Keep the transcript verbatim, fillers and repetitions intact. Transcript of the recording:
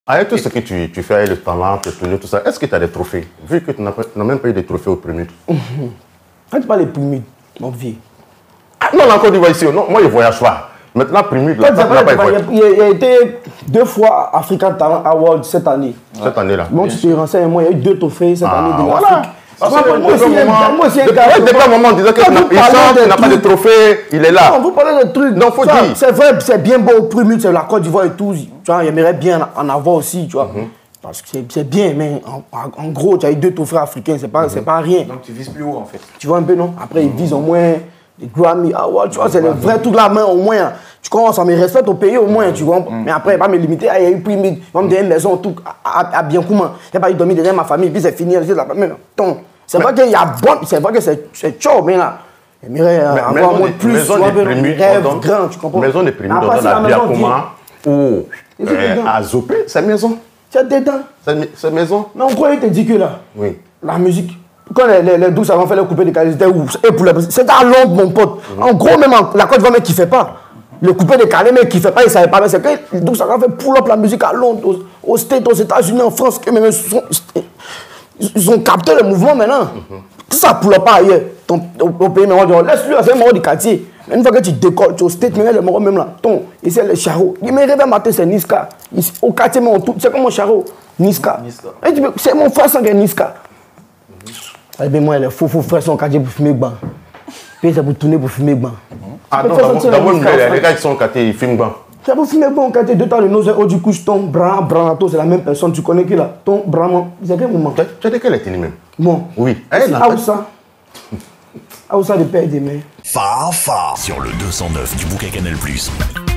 Avec tout ce que tu, tu fais, le talent, le tournoi, tout ça, est-ce que tu as des trophées? Vu que tu n'as même pas eu de trophées au premier. Quand tu parles des primides, mon vieux. Ah, non, là, encore du ici. Non, moi, je ne voyage pas. Maintenant, premier, là, ça n'a pas il, il, il a été deux fois African Talent Award cette année. Cette année-là. Bon, tu te renseignes, moi, il y a eu deux trophées cette ah, année de voilà. l'Afrique. Moi aussi, un gars. Depuis un moment, on disait qu'il n'a pas de trophée, il est là. Non, vous parlez de trucs. Non, faut dire. C'est vrai, c'est bien beau, premier, c'est la Côte d'Ivoire et tout. Tu vois, j'aimerais bien en avoir aussi, tu vois. Parce que c'est bien, mais en, en gros, tu as eu deux trophées africains, c'est pas, mm-hmm. pas rien. Donc tu vises plus haut en fait. Tu vois un peu, non? Après, ils visent au moins des Grammy Awards, tu vois, c'est le vrai tout de la main au moins. Tu commences à me respecter au pays au moins, tu vois. Mm-hmm. Mais après, il va me limiter, il y a eu prix, il va me donner une maison, tout, à, à bien comment. Il n'y a pas eu dormir derrière ma famille, puis c'est fini, c'est la même. C'est vrai qu'il y a bon, c'est vrai que c'est chaud, mais là. J'aimerais avoir moins plus, maison tu vois, des des rêves grands, tu comprends? Maison des prémus, on donne à Biakoma ou à Zopé, c'est maison. Tu as des dents. C'est maison. Mais en gros, il te dit que là, oui. La musique, quand les, les, les douces avant fait le coupé de calais, c'était où? Et pour les c'était à Londres, mon pote. Mm-hmm. En gros, même en, la Côte d'Ivoire, mais qui fait pas. Le coupé de calais, mais qui fait pas, il savait pas. Mais c'est que les douces avant fait pull up la musique à Londres, aux, aux States, aux États-Unis, en France, que même ils, sont, ils ont capté le mouvement maintenant. Mm-hmm. Tout ça pull up pas ailleurs. Ton, au, au pays, mais on dit, laisse-lui faire le du quartier. Mais une fois que tu décolles, tu es au State, mais le même là, ton, et c'est le charreau. Il me réveille matin, c'est Niska. Au quartier, c'est comme mon charreau. Niska. C'est mon frère sans Niska. Mm-hmm. Eh moi, les faux faux frères sont au quartier pour fumer ban. Puis c'est pour tourner pour fumer ban. Ah non, d'abord, les gars qui sont au quartier, ils fument ban. C'est pour fumer ban au quartier. Deux temps de nos heures, du coup, ton bras, branato, c'est la même personne. Tu connais qui là? Ton bras, c'est quel moment? Tu as de quelle ethnie même? Moi. Oui. Ah, où ça? Ah, où ça, de père et des mères? Fa Fa sur le deux cent neuf du bouquet Canal plus.